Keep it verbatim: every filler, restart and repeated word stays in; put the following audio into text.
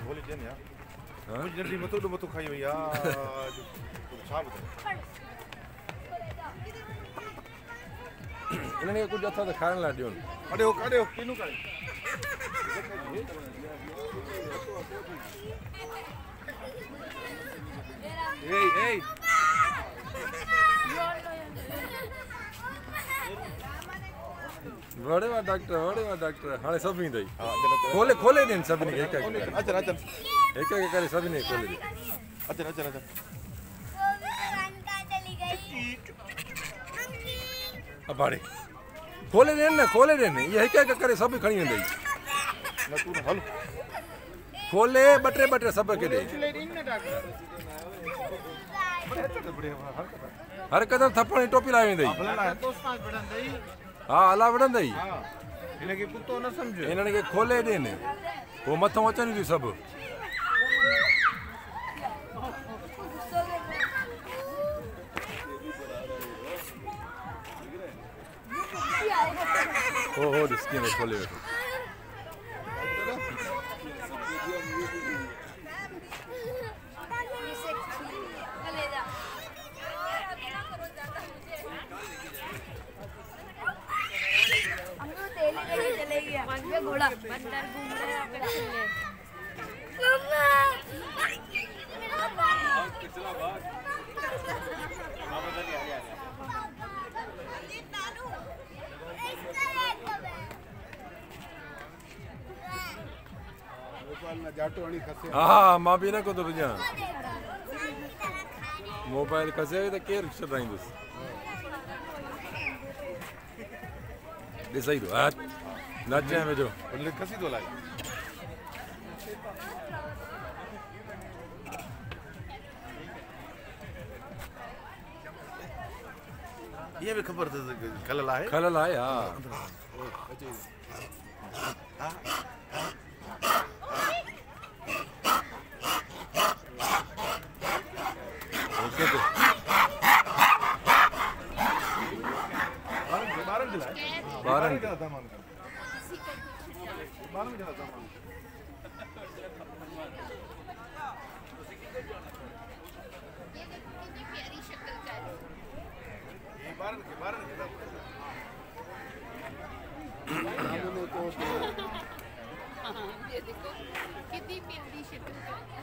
गोली देन यार हां मुझे जल्दी मत तो मत खाई यार छा बता इन्हनि खे कुझु अथव त खाइण लाइ ॾियोनि कढियो कढियो किनू करे ए ए वड़े वाह डॉक्टर वड़े वाह डॉक्टर हाणे सभु ईंदई खोले खोले ॾियनि सभिनी खे हिकु हिकु अचनि अचनि हिकु हिकु करे सभिनी खे खोले ॾियनि अचनि अचनि अचनि अबाड़े खोले ॾियनि न खोले ॾियनि इहे हिकु हिकु करे सभु खणी वेंदई न तू हल खोले ॿ टे ॿ टे सभु खे ॾे हर कदम थप्पड़ जी टोपी लाइ वेंदई हा अला विढ़ंदई हिनखे कुतो न सम्झ इन्हनि खे खोले ॾियनि पोइ मथां अचनि थियूं सभु हो हो ॾिस कीअं खोले वेठो घोड़ा बंदर घूम रहे हैं पे चले मम्मा कितना भाग बाबा जल्दी आ गया नानू मोबाइल में जाटो हणी खसे हा मां बि न को थो विझां मोबाइल खसे त केरु छॾाईंदुसि ॾिसई थो हा नचे वेझो खसी थो लाइ ये भी खबर खलल आहे खलल आहे हा ॿारनि खे ये देखो कितनी प्यारी शक्ल है